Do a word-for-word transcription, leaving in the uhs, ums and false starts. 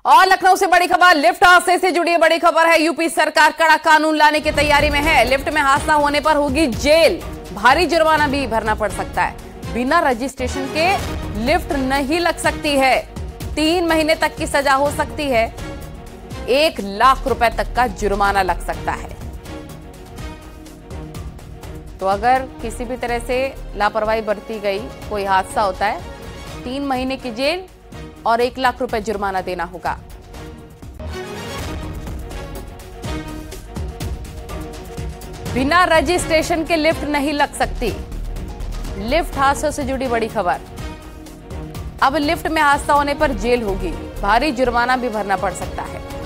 और लखनऊ से बड़ी खबर, लिफ्ट हादसे से जुड़ी बड़ी खबर है। यूपी सरकार कड़ा कानून लाने की तैयारी में है। लिफ्ट में हादसा होने पर होगी जेल, भारी जुर्माना भी भरना पड़ सकता है। बिना रजिस्ट्रेशन के लिफ्ट नहीं लग सकती है, तीन महीने तक की सजा हो सकती है, एक लाख रुपए तक का जुर्माना लग सकता है। तो अगर किसी भी तरह से लापरवाही बरती गई, कोई हादसा होता है, तीन महीने की जेल और एक लाख रुपए जुर्माना देना होगा। बिना रजिस्ट्रेशन के लिफ्ट नहीं लग सकती। लिफ्ट हादसों से जुड़ी बड़ी खबर। अब लिफ्ट में हादसा होने पर जेल होगी, भारी जुर्माना भी भरना पड़ सकता है।